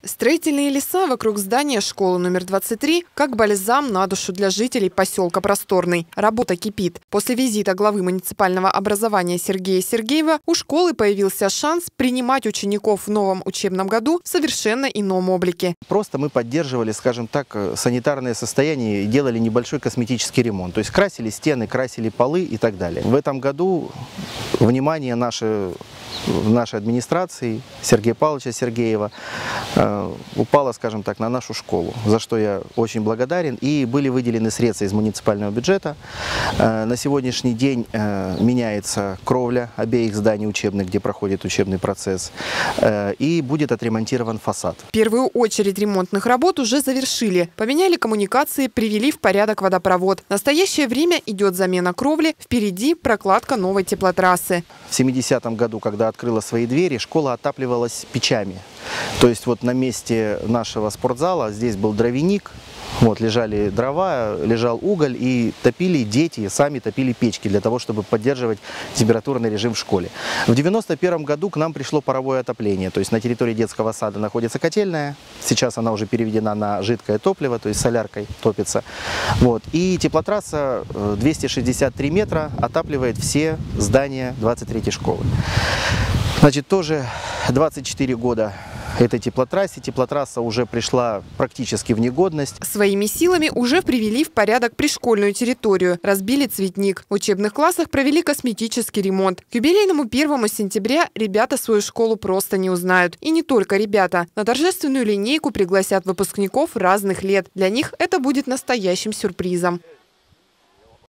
Строительные леса вокруг здания школы номер 23 как бальзам на душу для жителей поселка Просторный. Работа кипит. После визита главы муниципального образования Сергея Сергеева у школы появился шанс принимать учеников в новом учебном году в совершенно ином облике. Просто мы поддерживали, скажем так, санитарное состояние и делали небольшой косметический ремонт. То есть красили стены, красили полы и так далее. В этом году внимание нашей администрации, Сергея Павловича Сергеева, упало, скажем так, на нашу школу, за что я очень благодарен. И были выделены средства из муниципального бюджета. На сегодняшний день меняется кровля обеих зданий учебных, где проходит учебный процесс, и будет отремонтирован фасад. В первую очередь ремонтных работ уже завершили. Поменяли коммуникации, привели в порядок водопровод. В настоящее время идет замена кровли, впереди прокладка новой теплотрассы. В 70-м году, когда открыла свои двери, школа отапливалась печами. То есть вот на месте нашего спортзала здесь был дровяник, вот лежали дрова, лежал уголь, и топили дети, сами топили печки для того, чтобы поддерживать температурный режим в школе. В 91-м году к нам пришло паровое отопление, то есть на территории детского сада находится котельная, сейчас она уже переведена на жидкое топливо, то есть соляркой топится. Вот. И теплотрасса 263 метра отапливает все здания 23-й школы. Значит, тоже 24 года этой теплотрассе. Теплотрасса уже пришла практически в негодность. Своими силами уже привели в порядок пришкольную территорию. Разбили цветник. В учебных классах провели косметический ремонт. К юбилейному 1 сентября ребята свою школу просто не узнают. И не только ребята. На торжественную линейку пригласят выпускников разных лет. Для них это будет настоящим сюрпризом.